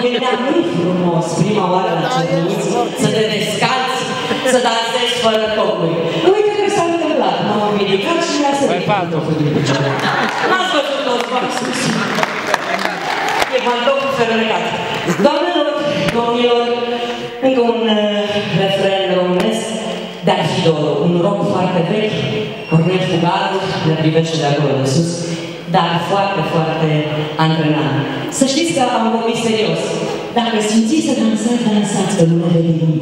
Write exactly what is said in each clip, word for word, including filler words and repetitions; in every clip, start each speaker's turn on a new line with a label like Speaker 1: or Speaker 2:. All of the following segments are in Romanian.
Speaker 1: gândeam, nu-i frumos prima oară la Cernăuți să te descalți, să dansezi fără tocuri. Uite că s-a întâmplat, m-am ridicat și mi-a sărit pantoful. N-ați văzut toți fac sus. E pantoful fermecat. Doamnelor, domnilor, încă un refren românesc, de-ar fi dorul, un rock foarte vechi, Cornel Fugaru, ne privește de acolo de sus, dar foarte, foarte antrenat. Să știți că am vorbit serios. Dacă simțiți să dansați, dansați pe numele de limb.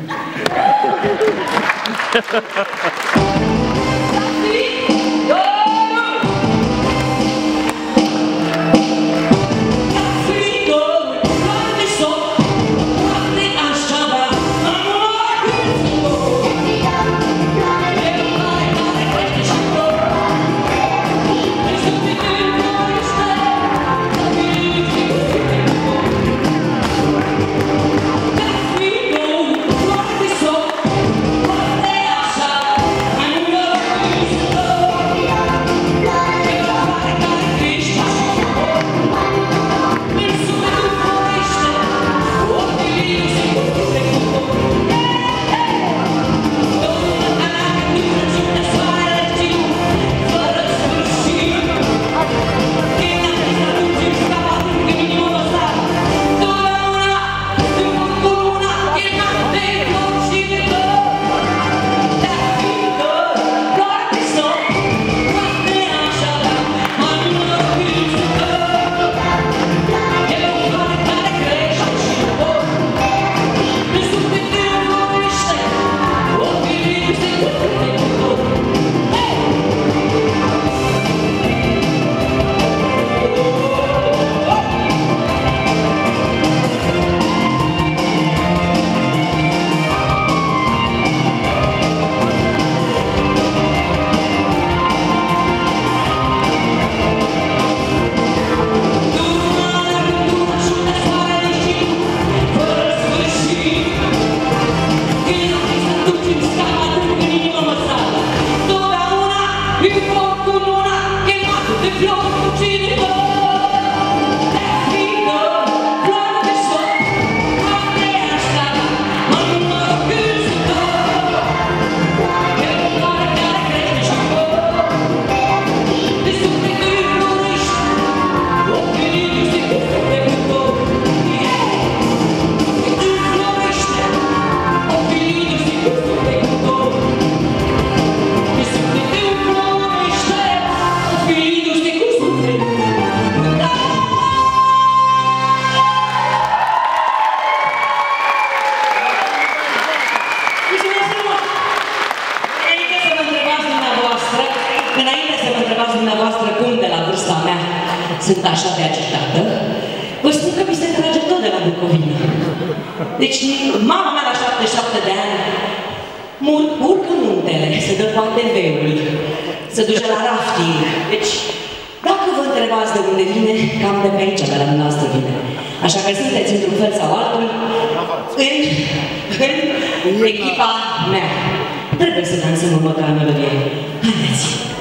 Speaker 1: Sunt așa de agitată, vă spun că mi se trage tot de la Bucovina. Deci, mama mea la șaptezeci și șapte de ani urcă muntele, se dă poate veul, se duce la rafting. Deci, dacă vă întrebați de unde vine, cam de pe aici, de la dumneavoastră vine. Așa că sunteți într-un fel sau altul în, în echipa mea. Trebuie să dansăm următoarea melodie. Haideți!